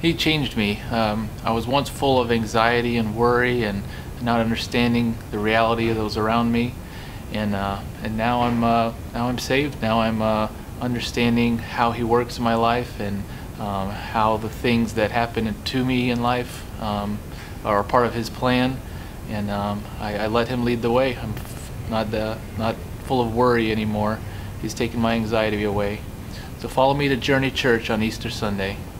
He changed me. I was once full of anxiety and worry and not understanding the reality of those around me, and now I'm saved. Now I'm understanding how He works in my life, and how the things that happen to me in life are part of His plan, and I let Him lead the way. I'm not full of worry anymore. He's taken my anxiety away. So follow me to Journey Church on Easter Sunday.